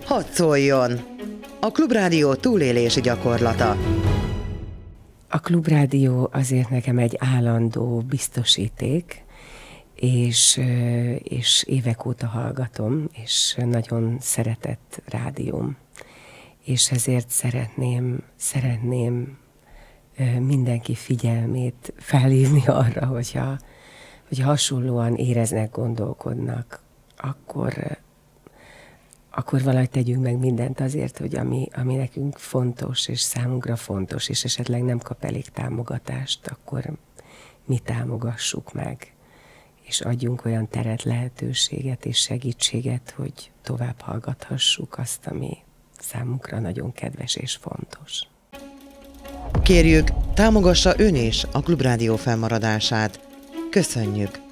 Hadd szóljon! A Klubrádió túlélési gyakorlata. A Klubrádió azért nekem egy állandó biztosíték, és évek óta hallgatom, és nagyon szeretett rádióm. És ezért szeretném mindenki figyelmét felhívni arra, hogyha hasonlóan éreznek, gondolkodnak, akkor valahogy tegyünk meg mindent azért, hogy ami nekünk fontos, és számunkra fontos, és esetleg nem kap elég támogatást, akkor mi támogassuk meg, és adjunk olyan teret, lehetőséget és segítséget, hogy tovább hallgathassuk azt, ami számunkra nagyon kedves és fontos. Kérjük, támogassa ön is a Klubrádió fennmaradását. Köszönjük!